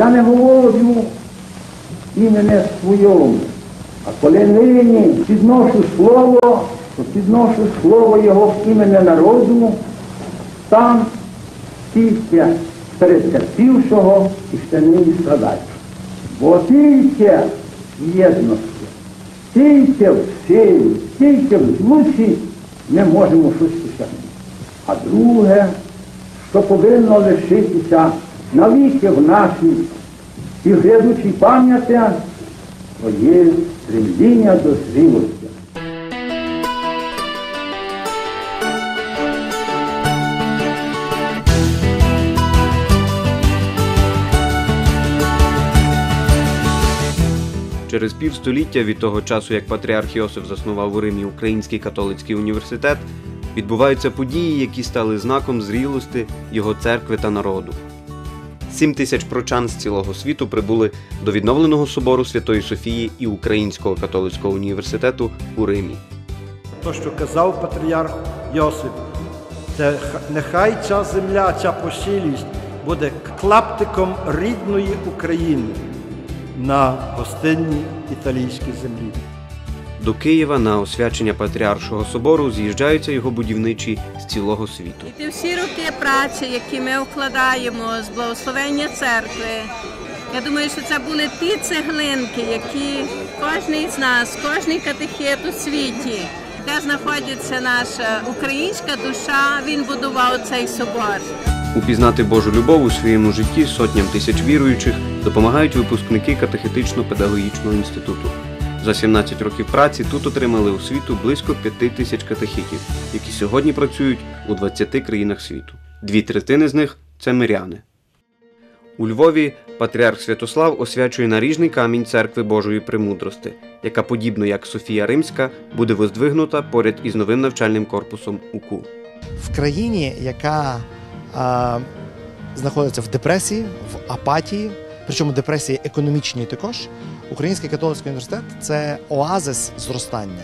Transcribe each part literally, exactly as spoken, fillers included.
Я не говорю імене свого, а коли нині підношу слово, то підношу слово його в ім'я народу, там стійте перетерпівшого і ще нині страдаючого. Бо тільки в єдності, тільки в силі, тільки в злучі ми можемо щось досягнути. А друге, що повинно лишитися навіки в нашій і глядучій пам'яті, то є стремління до зрілості. Через півстоліття від того часу, як патріарх Йосиф заснував у Римі Український католицький університет, відбуваються події, які стали знаком зрілості його церкви та народу. Сім тисяч прочан з цілого світу прибули до відновленого собору Святої Софії і Українського католицького університету у Римі. То, що казав патріарх Йосиф, це нехай ця земля, ця посілість буде клаптиком рідної України на гостинній італійській землі. До Києва на освячення Патріаршого собору з'їжджаються його будівничі з цілого світу. І ті всі роки праці, які ми вкладаємо з благословення церкви, я думаю, що це були ті цеглинки, які кожен з нас, кожен катехет у світі, де знаходиться наша українська душа, він будував цей собор. Упізнати Божу любов у своєму житті сотням тисяч віруючих допомагають випускники катехетично-педагогічного інституту. За сімнадцять років праці тут отримали освіту близько п'яти тисяч катехітів, які сьогодні працюють у двадцяти країнах світу. Дві третини з них – це миряни. У Львові патріарх Святослав освячує наріжний камінь Церкви Божої Премудрости, яка, подібно як Софія Римська, буде воздвигнута поряд із новим навчальним корпусом УКУ. В країні, яка а, знаходиться в депресії, в апатії, причому депресії економічній також, Український католицький університет – це оазис зростання.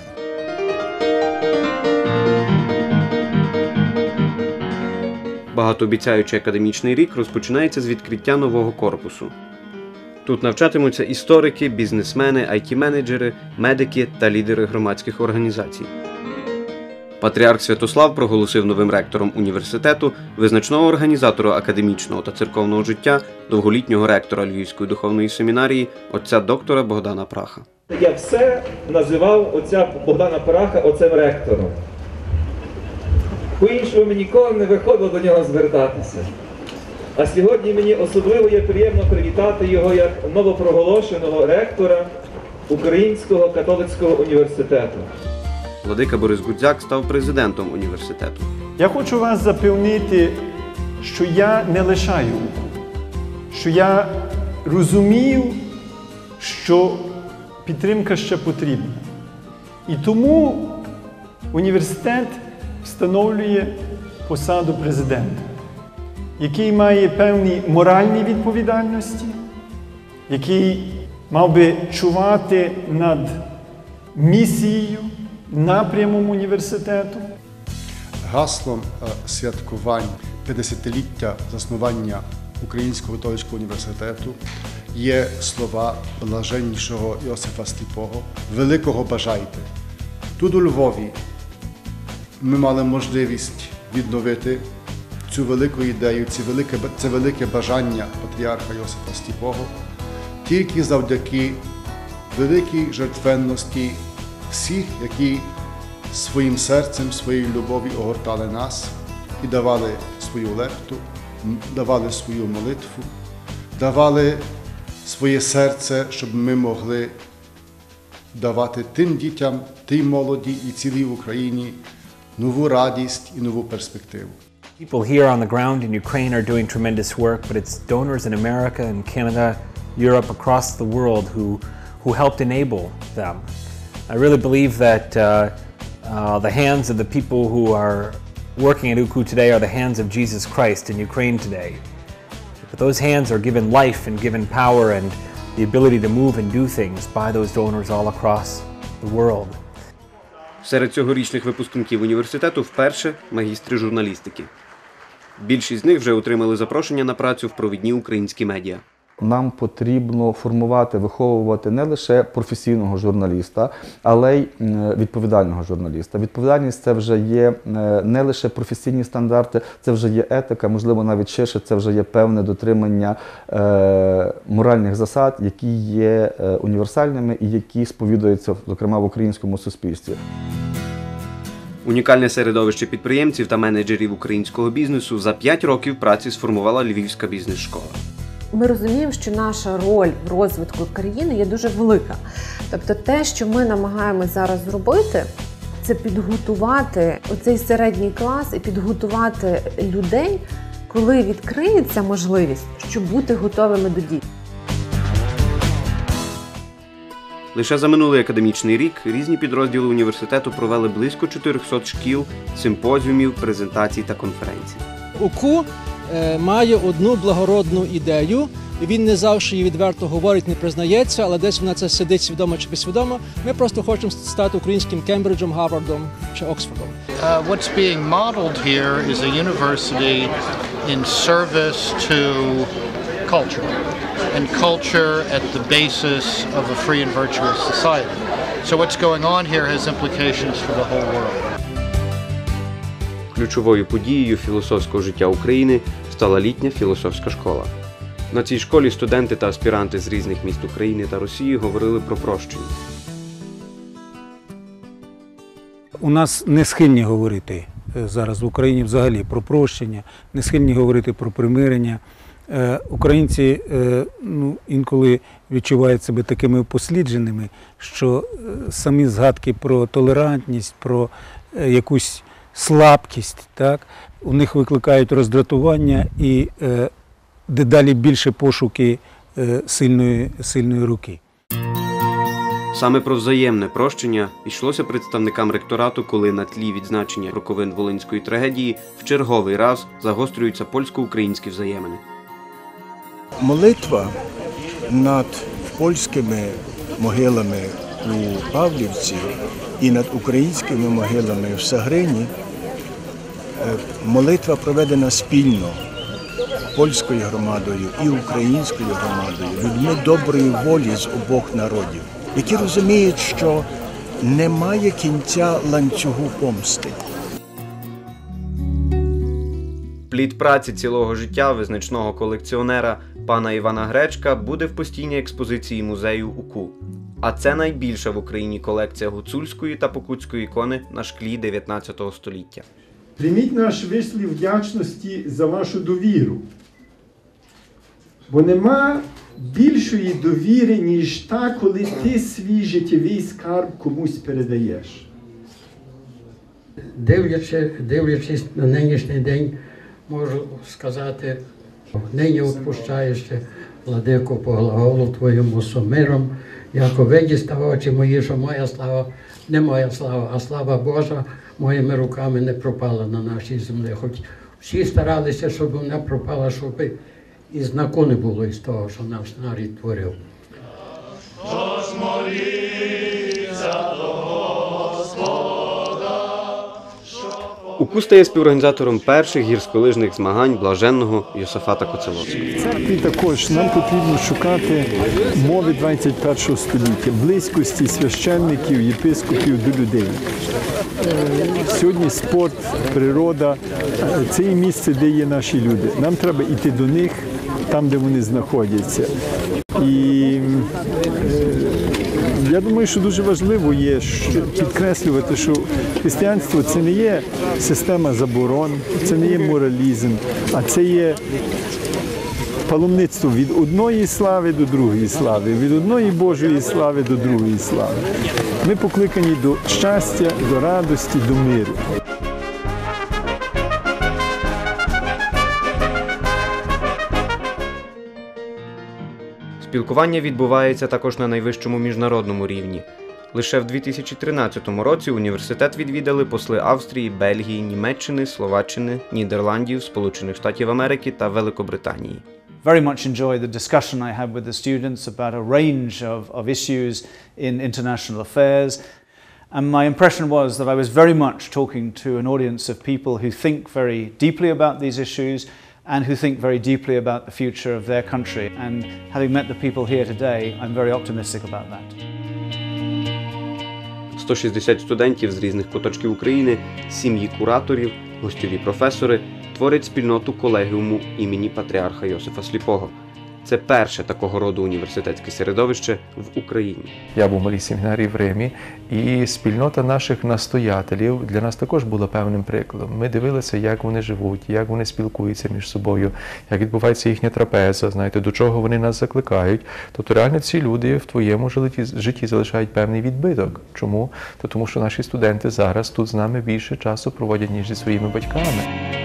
Багатообіцяючий академічний рік розпочинається з відкриття нового корпусу. Тут навчатимуться історики, бізнесмени, ай ті-менеджери, медики та лідери громадських організацій. Патріарх Святослав проголосив новим ректором університету визначного організатора академічного та церковного життя, довголітнього ректора Львівської духовної семінарії, отця доктора Богдана Праха. Я все називав отця Богдана Праха отцем ректором. По-іншому мені ніколи не виходило до нього звертатися. А сьогодні мені особливо є приємно привітати його як новопроголошеного ректора Українського католицького університету. Владика Борис Гудзяк став президентом університету. Я хочу вас запевнити, що я не лишаю УКУ, що я розумію, що підтримка ще потрібна. І тому університет встановлює посаду президента, який має певні моральні відповідальності, який мав би чувати над місією, напрямом університету. Гаслом святкувань п'ятдесятиліття заснування Українського католицького університету є слова блаженнішого Йосифа Сліпого «Великого бажайте». Тут у Львові ми мали можливість відновити цю велику ідею, це велике, це велике бажання патріарха Йосифа Сліпого тільки завдяки великій жертвенності всіх, які своїм серцем, своєю любов'ю огортали нас і давали свою лепту, давали свою молитву, давали своє серце, щоб ми могли давати тим дітям, тій молоді і цілій Україні нову радість і нову перспективу. People here on the ground in Ukraine are doing tremendous work, but it's donors in America and Canada, Europe, across the world who, who helped enable them. I really believe that uh, uh, the hands of the people who are working at U K U today are the hands of Jesus Christ in Ukraine today. But those hands are given life and given power and the ability to move and do things by those donors all across the world. Серед цьогорічних випускників університету вперше магістри журналістики. Більшість з них вже отримали запрошення на працю в провідні українські медіа. нам потрібно формувати, виховувати не лише професійного журналіста, але й відповідального журналіста. Відповідальність – це вже є не лише професійні стандарти, це вже є етика, можливо, навіть ширше, це вже є певне дотримання е, моральних засад, які є е, універсальними і які сповідуються, зокрема, в українському суспільстві. Унікальне середовище підприємців та менеджерів українського бізнесу за п'ять років праці сформувала Львівська бізнес-школа. Ми розуміємо, що наша роль в розвитку країни є дуже велика. Тобто те, що ми намагаємося зараз зробити, це підготувати оцей середній клас і підготувати людей, коли відкриється можливість, щоб бути готовими до дій. Лише за минулий академічний рік різні підрозділи університету провели близько чотирьохсот шкіл, симпозіумів, презентацій та конференцій. УКУ е, має одну благородну ідею, він не завжди її відверто говорить, не признається, але десь вона це сидить свідомо чи безсвідомо. Ми просто хочемо стати українським Кембриджем, Гарвардом чи Оксфордом. Uh, what's being modeled here is a university in service to culture. And culture at the basis of a free and virtuous society. So what's going on here has implications for the whole world. Ключовою подією філософського життя України стала літня філософська школа. На цій школі студенти та аспіранти з різних міст України та Росії говорили про прощення. У нас не схильні говорити зараз в Україні взагалі про прощення, не схильні говорити про примирення. Українці ну, інколи відчувають себе такими упослідженими, що самі згадки про толерантність, про якусь слабкість, так, у них викликають роздратування і е, дедалі більше пошуки е, сильної, сильної руки. Саме про взаємне прощення йшлося представникам ректорату, коли на тлі відзначення роковин Волинської трагедії в черговий раз загострюються польсько-українські взаємини. Молитва над польськими могилами у Павлівці і над українськими могилами в Сагрині, молитва проведена спільно польською громадою і українською громадою, людьми доброї волі з обох народів, які розуміють, що немає кінця ланцюгу помсти. Плід праці цілого життя визначного колекціонера пана Івана Гречка буде в постійній експозиції музею УКУ. А це найбільша в Україні колекція гуцульської та покутської ікони на шклі дев'ятнадцятого століття. Прийміть наш вислів вдячності за вашу довіру. Бо нема більшої довіри, ніж та, коли ти свій життєвий скарб комусь передаєш. Дивлячись, дивлячись на нинішній день, можу сказати, нині відпущаєшся, владико, по глаголу твоєму сумиром, яко видіста очі мої, що моя слава, не моя слава, а слава Божа моїми руками не пропала на нашій землі. Хоч всі старалися, щоб вона пропала, щоб і знаку не було із того, що наш нарід творив. УКУ стає співорганізатором перших гірськолижних змагань блаженного Йосафата Коцеловського. В церкві також нам потрібно шукати мови двадцять першого століття, близькості священників, єпископів до людей. Сьогодні спорт, природа – це і місце, де є наші люди. Нам треба йти до них, там, де вони знаходяться. І я думаю, що дуже важливо є підкреслювати, що християнство – це не є система заборон, це не є моралізм, а це є паломництво від одної слави до другої слави, від одної Божої слави до другої слави. Ми покликані до щастя, до радості, до миру. Спілкування відбувається також на найвищому міжнародному рівні. Лише в дві тисячі тринадцятому році університет відвідали посли Австрії, Бельгії, Німеччини, Словаччини, Нідерландів, Сполучених Штатів Америки та Великобританії. Very much enjoy the discussion I had with the students about a range of, of issues in international affairs. And my impression was that I was very much talking to an audience of people who think very deeply about these issues and who think very deeply about the future of their country. And having met the people here today, I'm very optimistic about that. сто шістдесят студентів з різних куточків України, сім'ї кураторів, гостьові професори творять спільноту колегіуму імені Патріарха Йосифа Сліпого. Це перше такого роду університетське середовище в Україні. Я був в малій семінарії в Римі, і спільнота наших настоятелів для нас також була певним прикладом. Ми дивилися, як вони живуть, як вони спілкуються між собою, як відбувається їхня трапеза, знаєте, до чого вони нас закликають. Тобто реально ці люди в твоєму житті залишають певний відбиток. Чому? То тому що наші студенти зараз тут з нами більше часу проводять, ніж зі своїми батьками.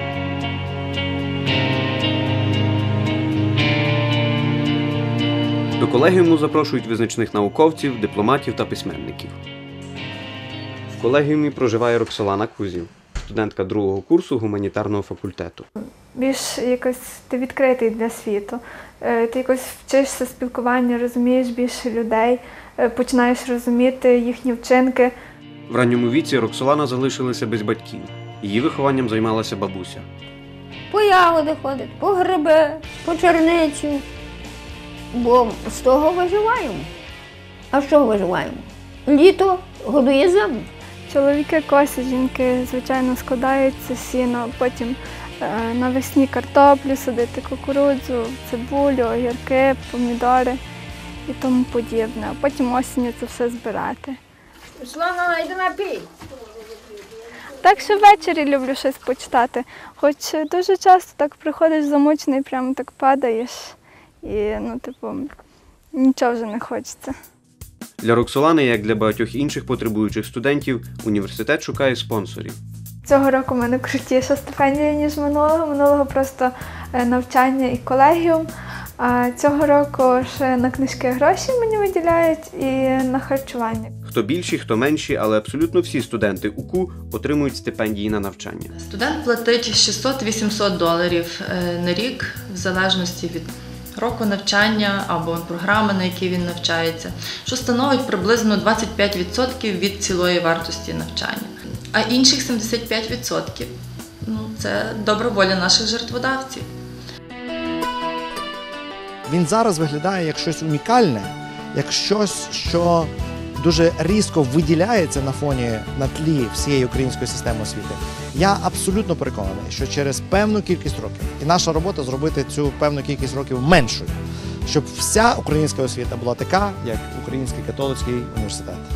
До колегіуму запрошують визначних науковців, дипломатів та письменників. В колегіумі проживає Роксолана Кузів, студентка другого курсу гуманітарного факультету. Більш якось ти відкритий для світу, ти якось вчишся спілкування, розумієш більше людей, починаєш розуміти їхні вчинки. В ранньому віці Роксолана залишилася без батьків. Її вихованням займалася бабуся. По ягоди ходить, по гриби, по черницю. Бо з того виживаємо. А що виживаємо? Літо годує землю. Чоловіки косять, жінки, звичайно, складаються сіно, потім е, навесні картоплю садити, кукурудзу, цибулю, огірки, помідори і тому подібне. А потім осінню це все збирати. Слава, йди напій! Так що ввечері люблю щось почитати. Хоч дуже часто так приходиш замучений, прямо так падаєш. І, ну, типу, нічого вже не хочеться. Для Роксолани, як для багатьох інших потребуючих студентів, університет шукає спонсорів. Цього року в мене крутіша стипендія, ніж минулого. Минулого просто навчання і колегіум. А цього року ще на книжки гроші мені виділяють і на харчування. Хто більші, хто менші, але абсолютно всі студенти УКУ отримують стипендії на навчання. Студент платить шістсот-вісімсот доларів на рік, в залежності від року навчання або програми, на якій він навчається, що становить приблизно двадцять п'ять відсотків від цілої вартості навчання. А інших сімдесят п'ять відсотків – ну, це добра воля наших жертводавців. Він зараз виглядає як щось унікальне, як щось, що дуже різко виділяється на фоні, на тлі всієї української системи освіти. Я абсолютно переконаний, що через певну кількість років, і наша робота зробити цю певну кількість років меншою, щоб вся українська освіта була така, як Український католицький університет.